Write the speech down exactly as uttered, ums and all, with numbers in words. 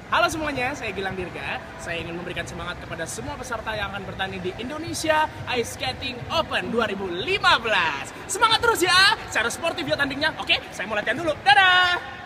Halo semuanya, saya Gilang Dirga. Saya ingin memberikan semangat kepada semua peserta yang akan bertanding di Indonesia Ice Skating Open dua ribu lima belas. Semangat terus ya, secara sportif ya tandingnya. Oke, saya mau latihan dulu. Dadah!